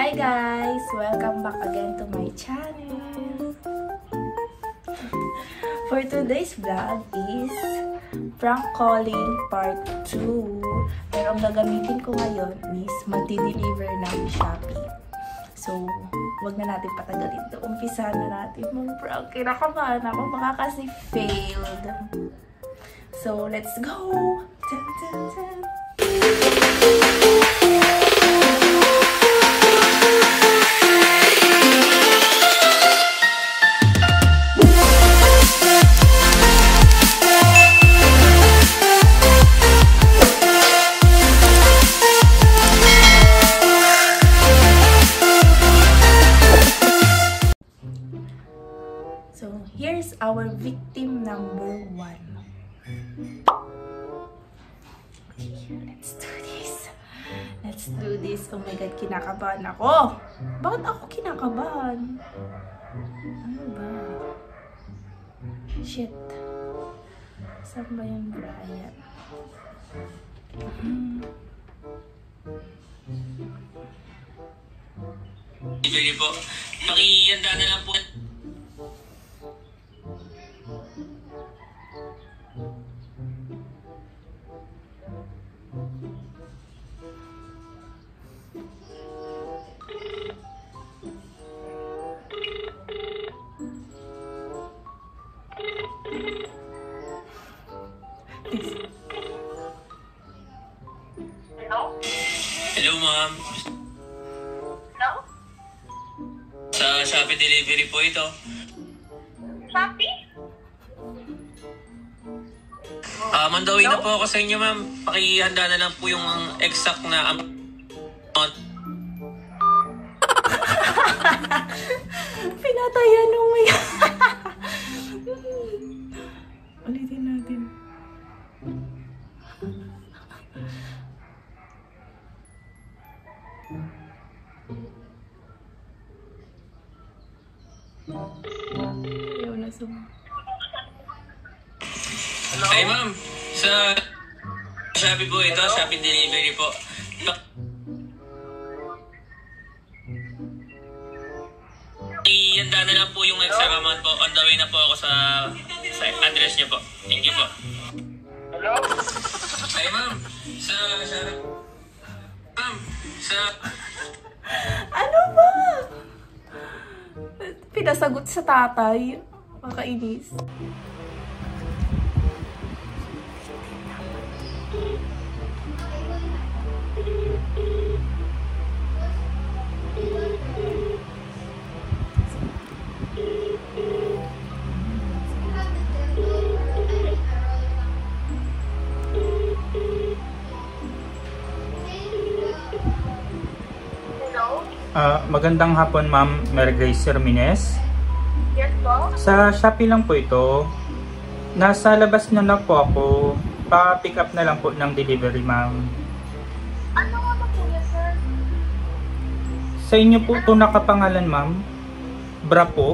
Hi guys! Welcome back again to my channel! For today's vlog is prank calling part 2. Pero ang gagamitin ko ngayon is magdi-deliver ng Shopee. So, wag na natin patagalin to. Umpisahan na natin mag-prank. Kinakabahan ako baka kasi failed. So, let's go! Dun, dun, dun. So, here's our victim number 1. Okay, let's do this. Let's do this. Oh my God, kinakabahan ako. Bakit ako kinakabahan? Ano ba? Shit. Saan ba yung Brian? Delivery po. Pakihanda na lang po. Hello? Hello, ma'am. Hello? Sa Shopee delivery po ito. Shopee? Mandawin na po ako sa inyo, ma'am. Pakihanda na lang po yung exact na amount. Pinatayan nung may... Ulitin natin. Ayaw na suma. Ay, ma'am. Sa Shopee po ito. Shopee delivery po. Pakihanda na lang po yung exact amount po. On the way na po ako sa address niyo po. Thank you po. Hello? Ay, ma'am. Sa Shopee. Ma'am. Sa... Ano ba? Pinasagot sa tatay. Makainis. Magandang hapon, Ma'am Mary Grace Hermines. Yes po? Sa Shopee lang po ito. Nasa labas na po ako. Pa-pick up na lang po ng delivery, Ma'am. Ano nga ba po yan, sir? Sa inyo po ito nakapangalan, Ma'am. Bra po.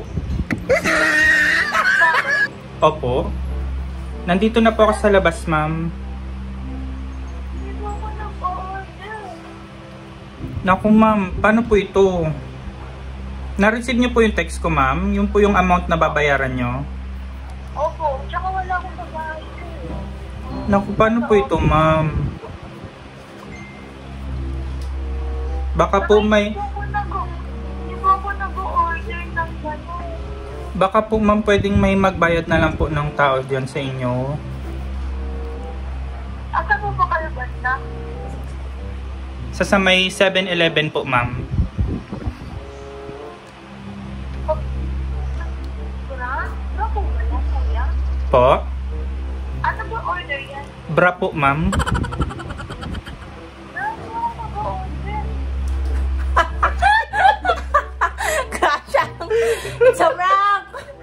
Opo. Nandito na po ako sa labas, Ma'am. Hindi po ako nag-order. Naku, Ma'am. Paano po ito? Na-receive niyo po yung text ko, Ma'am. Yung po yung amount na babayaran nyo. Opo, tsaka wala akong babae, sir. Naku, paano po ito, Ma'am? Baka po may... Hindi po ako nag-order ng gano'n. Baka po, Ma'am, pwedeng may magbayad na lang po ng tao dyan sa inyo. Asa po ba kayo banda? Sa may 7-Eleven po, Ma'am. Bra po ba yan, kuya? Po? Ano ba order yan? Bra po, Ma'am. Bra po ako nag-order. Kasha! It's a prank!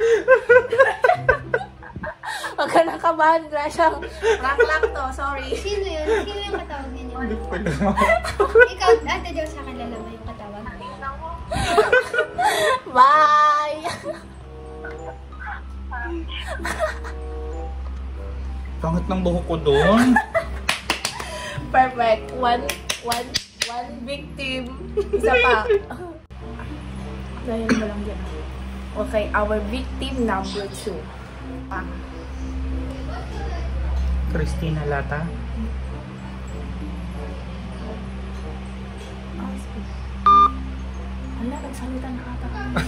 Huwag ka nakabahan, Kasha. Prank lang to, sorry. Sino yun? Sino yung katawag ninyo? Ikaw, Ate Diyos, sa kilala mo yung katawag? Bye! Pangit ng buhok ko doon. Perfect. One victim. Isa pa. Dahil mo lang dyan. Okay, our victim number 2. Christina Lata. Hala, nagsalita na ata.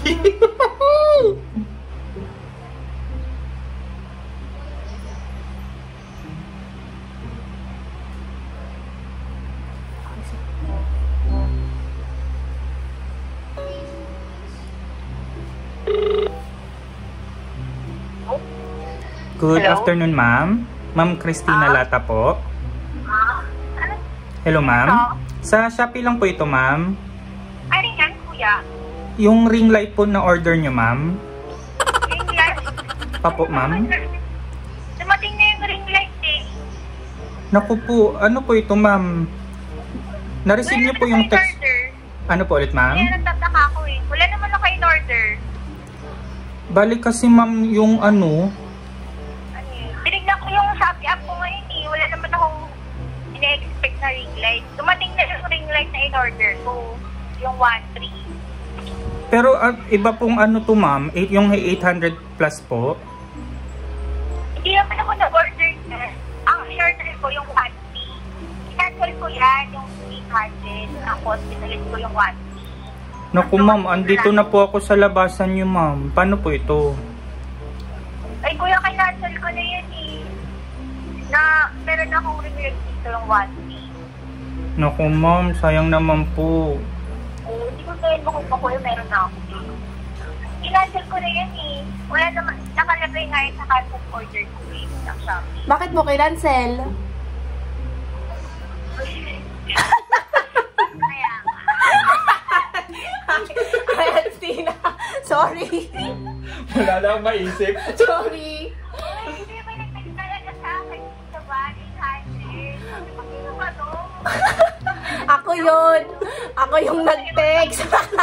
Good Hello? afternoon, ma'am. Ma'am Christina Lata po. Hello, ma'am. Sa Shopee lang po ito, ma'am. Ay, yan, kuya. Yung ring light po na order nyo, ma'am. Ring light. Papo, ma'am. Dumating na yung ring light eh. Naku po, ano po ito, ma'am? Na-receive niyo po yung text. Ano po ulit, ma'am? Kaya nagtataka ko eh. Wala naman ako in order. Balik kasi, ma'am, yung ano. Ano yun? Tinignan ko yung Shopee app ko ngayon eh. Wala naman akong ina-expect na ring light. Dumating na yung ring light na in order ko. Yung 1.3. Pero iba pong ano to, ma'am. Yung 800 plus po. Hindi naman ako nag-order na. Ang in-order ko yung 1.3. I-cancel ko yan yung 800. Tapos pinalit ko yung 1.3. Naku, ma'am, andito na po ako sa labasan nyo, ma'am. Paano po ito? Ay, kuya, kinancel ko na yan eh. Na, meron akong ring-light dito yung 1.3. Naku, ma'am, sayang naman po. Hindi ko sabihin mo kung kuya meron na ako. Kinancel ko na yan eh. Wala naman, nakalagay nga yun sa cancel order ko eh. Ng Shopee. Bakit mo kinancel? Kaya nga. Ayan, Tina. Sorry. Wala na akong maisip. Sorry. Ay, hindi may nagtag talaga sa akin sa body handle. Sabi ko, sino ba to? Ako yun. Ako yung nag-text.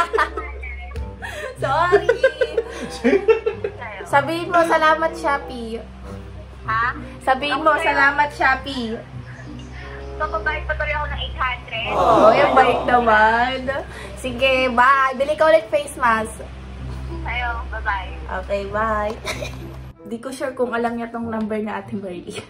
Sorry. Sabihin mo, salamat, Shopee. Ha? Sabihin mo, salamat, Shopee. Papabayad pa tuloy ako ng 800. Oh, yung bait naman. Sige, bye. Bili ka ulit face mask. Ayo, bye-bye. Okay, bye. Di ko sure kung alam niya tong number na Ate Marie.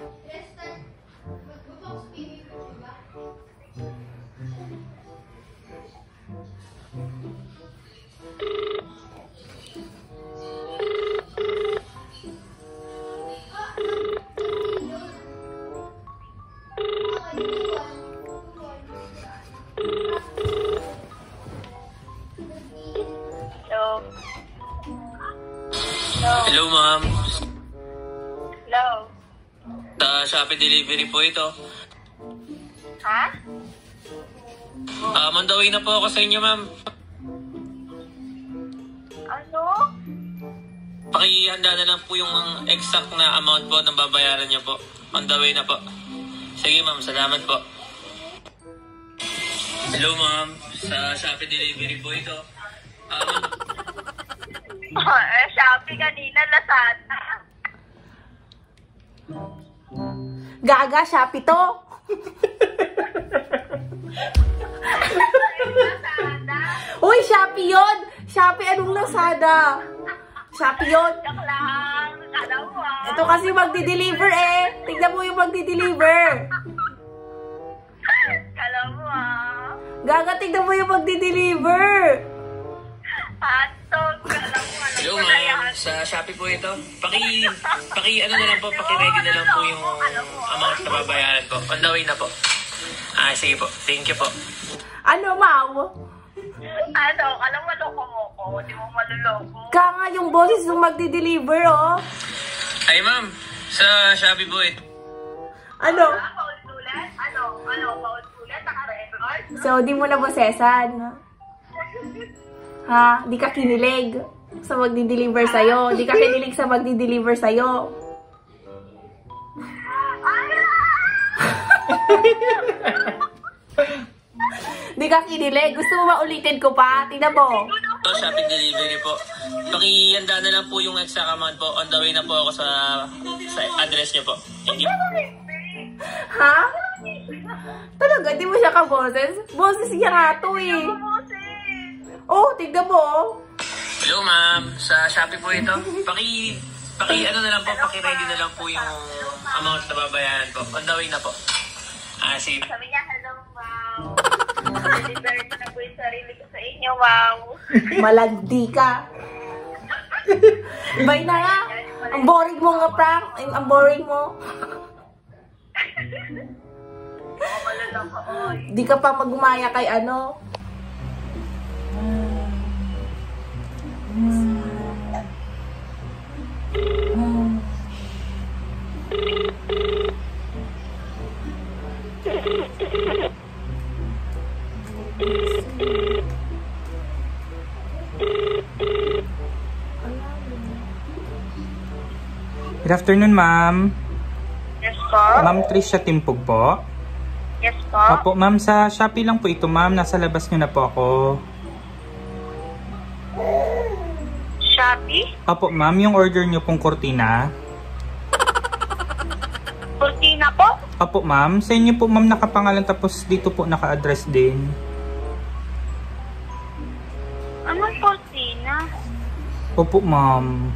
Hello. Hello, ma'am. Hello. Sa Shopee delivery po ito. Ha? On the way na po ako sa inyo, ma'am. Ano? Pakihanda na lang po yung exact na amount po ng babayaran niyo po. On the way na po. Sige, ma'am. Salamat po. Hello, ma'am. Sa Shopee delivery po ito. Shopee kanina, Lazada. Gaga, Shopee to. Lazada. Uy, Shopee yun. Shopee, anong Lazada? Shopee yun. Joke lang. Kala mo ah. Ito kasi magdi-deliver eh. Tignan mo yung magdi-deliver. Kala mo ah. Gaga, tignan mo yung magdi-deliver. Hotdog. Kala mo alam Hello, ko na yan. ma'am. Sa Shopee po ito. Ano na lang po, paki-ready na lang po yung amount na babayaran po. On the way na po. Sige po. Thank you po. Ano, Mau? Ano? Alam mo, loko mo ko. Hindi mo maluloko. Ka nga yung boses yung magdi-deliver, oh. Ay, ma'am. Sa Shopee po ito. Ano? Paulit-ulit? Ano? Paulit-ulit? Naka-record? So, di mo na bosesan. Ha? Di ka kinilig sa magdi-deliver sa'yo. Di ka kinilig sa magdi-deliver sa'yo. Di ka kinilig. Gusto mo maulitin ko pa? Tingnan mo. Shopee delivery po. Pakihanda na lang po yung extra amount po. On the way na po ako sa address niyo po. Thank you. Ha? Talaga, di mo siya kaboses? Boses niya nga to eh. Oh, tignan mo oh. Hello ma'am, sa Shopee po ito. Ano na lang po, paki-ready na lang po yung amount na babayaran po. On the way na po. Sige. Sabi niya, hello, wow. Deliver ko na po yung sarili ko sa inyo, wow. Malandi ka. Bye na nga. Ang boring mo nga, prank. Ang boring mo. Di ka pa magumaya kay ano. Good afternoon, ma'am. Yes po? Ma'am Trisha Timpog po. Yes po? Opo, ma'am, sa Shopee lang po ito, ma'am. Nasa labas nyo na po ako. Shopee? Opo, ma'am, yung order nyo pong kurtina. Cortina po? Opo, ma'am. Sa inyo po, ma'am, nakapangalan tapos dito po naka-address din. Anong cortina? Opo, ma'am.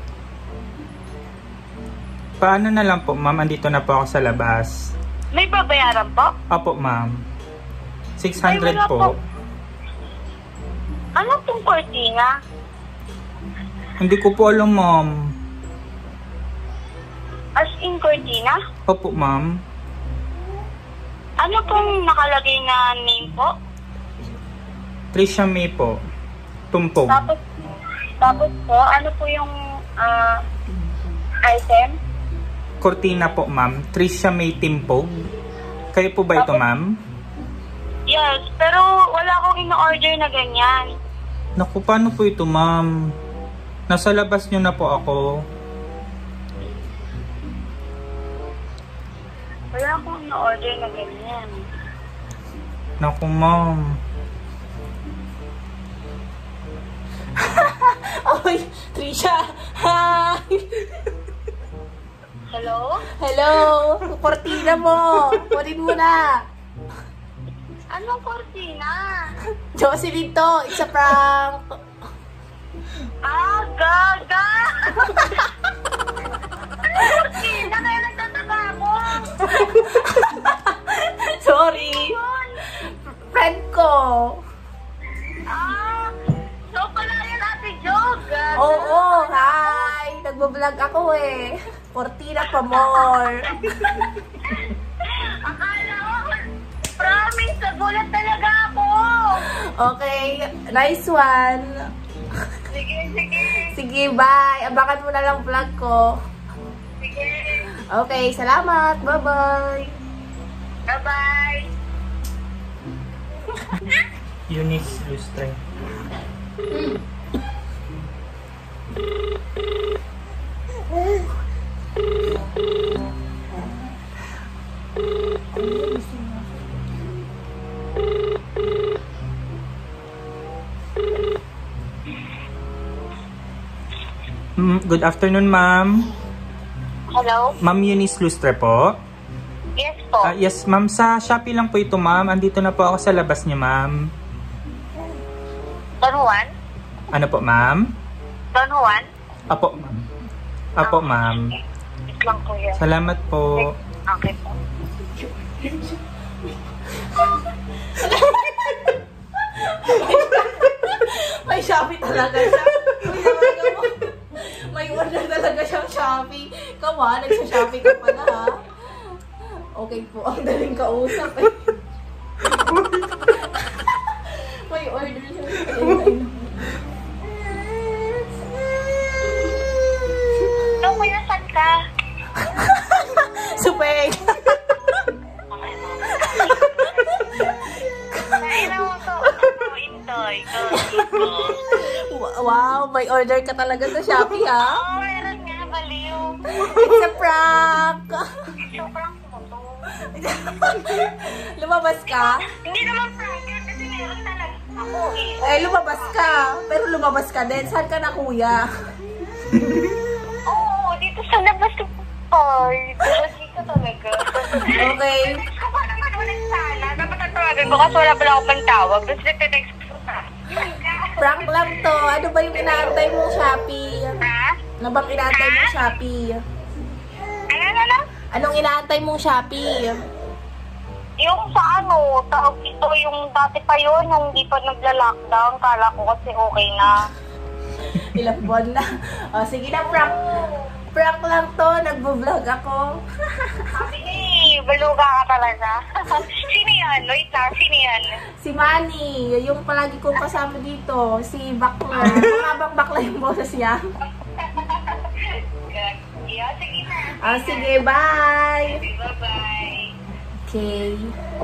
Paano na lang po, ma'am? Andito na po ako sa labas. May babayaran po? Opo, ma'am. 600 Ay, wala po. po. Ano pong cortina? Hindi ko po alam, ma'am. As in cortina? Opo, ma'am. Ano pong nakalagay na name po? Trisha May po. Tumpog. Tapos po, ano po yung item? Cortina po, ma'am. Trisha May Timpog. Kayo po ba ito, ma'am? Yes, pero wala akong in-order na ganyan. Naku, paano po ito, ma'am? Nasa labas nyo na po ako. Wala akong in-order na ganyan. Naku, ma'am. Ay, Trisha. Hi. Hello? Hello. Cortina mo. Kunin mo na. Anong cortina? Jocelyn to. It's a prank. Gaga! Anong cortina? Kaya nagtataka mo? Sorry. Friend ko. So pala yun, Ate Jog. Oo, hi. Nagbablog ako eh. Cortina pa more. Akala ko, promise, nagulat talaga ako. Okay, nice one. Sige, sige. Sige, bye. Abangan mo na lang vlog ko. Sige. Okay, salamat. Bye-bye. Bye-bye. Eunice Lustre. Good afternoon, ma'am. Hello? Ma'am Eunice Lustre po. Yes po. Yes, ma'am. Sa Shopee lang po ito, ma'am. Andito na po ako sa labas niyo, ma'am. Don Juan? Ano po, ma'am? Don Juan? Apo, ma'am. Apo, ma'am. Wait lang po yan. Salamat po. Okay po. May Shopee talaga siya. Uy, talaga mo. May order talaga siyang Shopee. Come on, nagsa-Shopee ka pala ha. Okay po, ang daling kausap eh. May order siya. Ito mo yung saan ka? Supeng! Naina mo to. Intoy. Wow, may order ka talaga sa Shopee ha? Oh, meron nga. Baliw. It's a prank! Sobrang mo to. Lumabas ka? Hindi naman prank yun kasi meron talaga ako eh. Eh, lumabas ka. Pero lumabas ka din. Saan ka na, kuya? Oo, dito sa labas ko. Ay, dito talaga. Okay. Ako naman rin sana. Dapat natawagan ko kasi wala pala ako pang tawag. Tapos nagte-text ko na. Prank lang to. Ano ba yung inaantay mong Shopee? Ha? Ano bang inaantay mong Shopee? Ano? Anong inaantay mong Shopee? Yung sa ano, tawag ito, yung dati pa yun, yung hindi pa nagla-lockdown. Kala ko kasi okay na. Ilang buwan na. O, sige na, prank. Prank lang to. Nagbo-vlog ako. Sabi ni, baluga ka talaga. Sino yan? Wait lang, sino yan? Si Manny, yung palagi kong kasama dito. Si Bakla. Mabang bakla yung boses niya. Yeah, sige na. Ah, sige, bye! Bye-bye. Okay.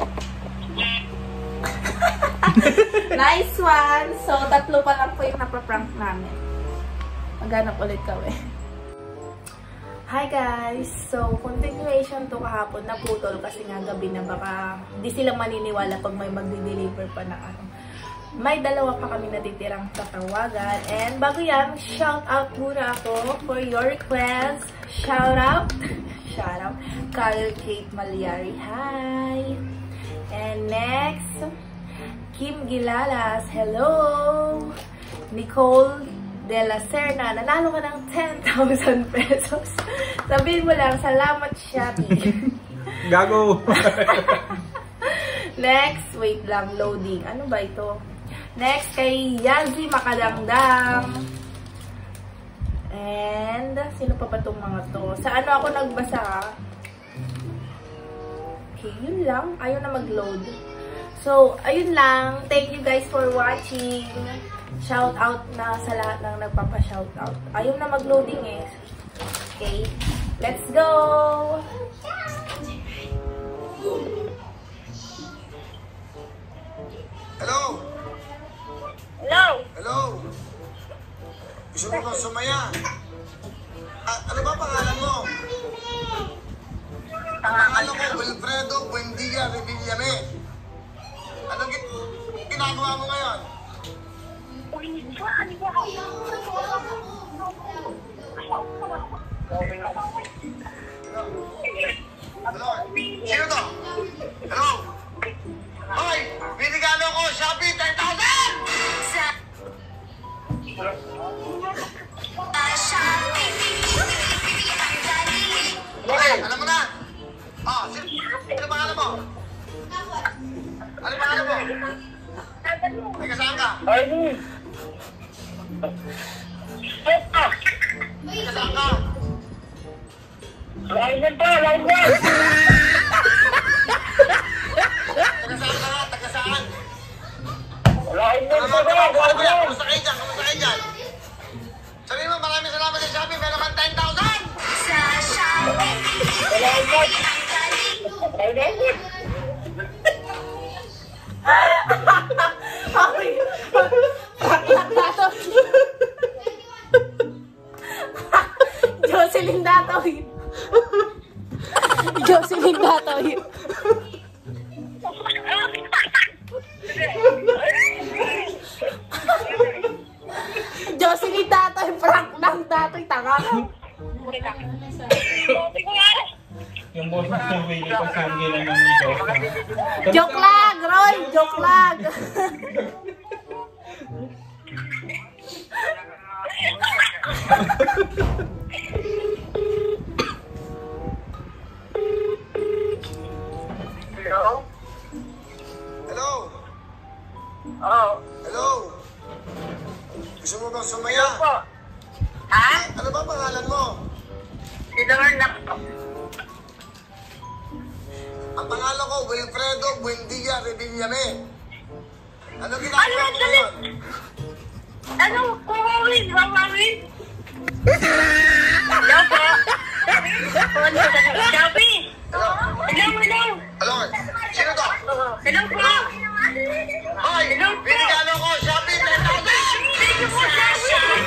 Nice one! So, 3 pa lang po yung napaprank namin. Maghanap ulit kami. Hi guys! So, continuation to kahapon. Naputol kasi nga gabi na baka di sila maniniwala pag may magdi-deliver pa na ano. May 2 pa kami natitirang tatawagan. And bago yan, shout out muna ako for your request. Shout out! Shout out! Carl Kate Malyari. Hi! And next, Kim Gilalas. Hello! Nicole De La Serna. Nanalo ka ng 10,000 pesos. Sabihin mo lang, salamat Shopee. Gago! Next, wait lang, loading. Ano ba ito? Next, kay Yazi Makadangdang. And, sino pa ba itong mga to? Sa ano ako nagbasa? Okay, yun lang. Ayaw na mag-load. So, ayun lang. Thank you guys for watching. Shout out na sa lahat ng nagpapa-shout out. Ayaw na mag-loading eh. Okay, let's go! Hello? Hello? Hello? Gusto mo bang sumaya? Ano ba pangalan mo? Pangalan ko, Wilfredo Buendia Revillame. Anong ginagawa mo ngayon? Hello? Sino to? Hello? Hoy! Binigalo ko! Shopee! 10,000! Okay, alam mo na! Sino pangalan mo? Ano pangalan mo? May kasama ka? May kasama ka? Tagasaan ka nga, tagasaan. Kamusta kayo dyan? Kamusta kayo dyan? Sabihin mo, maraming salamat sa Shopee, meron kang 10,000! Jocelyn Datoy. Jocelyn Datoy. Jocelyn Datoy, prank ng Datoy, tanga ka. Yung boses ng Willie pa sa ngilan ng joke lang. Joke lang, Roy! Joke lang! Hello? Hello? Hello? Gusto mo bang sumaya? Ha? Ano ba pangalan mo? Silorna po. Ang pangalan ko, Wilfredo Buendia Revillame. Ano ginagawa mo ngayon? Ano? Kumawin? Mamawin? Hello po? Shopee? Hello? Hello? Sino to? Hello po? Hoy! Binigalo ko! Shopee! 10,000! Thank you po, Shopee!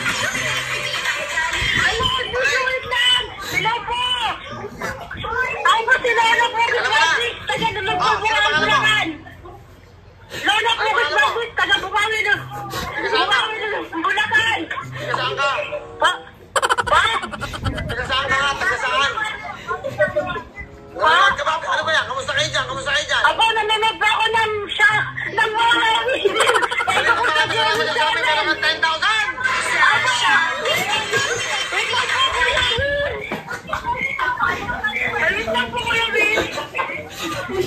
Ano? Wait lang! Hello po! Ay po si Lola po! Taga naman po Bulacan! Lola po! Taga Bumawi na! Bulacan! Tagasaan ka! Pa? Tagasaan ka nga! Tagasaan! Ano ba yan? Kamusta kayo dyan? Kamusta kayo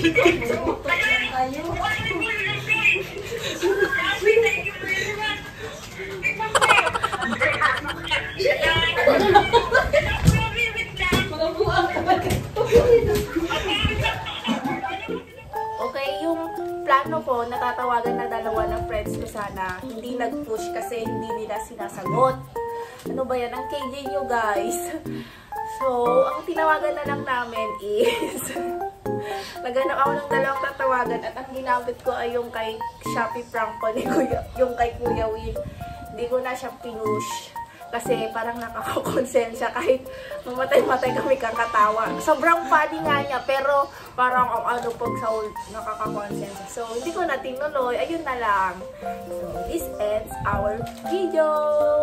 Okay, yung plano ko, natatawagan na dalawa ng friends ko sana. Hindi nag-push kasi hindi nila sinasagot. Ano ba yan? Ang KJ nyo, guys. So, ang tinawagan na lang namin is naghanap ako ng dalawang tatawagan at ang ginamit ko ay yung kay Shopee prank ko ni Kuya, yung kay Kuya Will. Hindi ko na siya pinush. Kasi parang nakakakonsensya kahit mamatay-matay kami kakatawa. Sobrang funny nga niya, pero parang ano pag sa nakakakonsensya. So, hindi ko na tinuloy. Ayun na lang. So, this ends our video.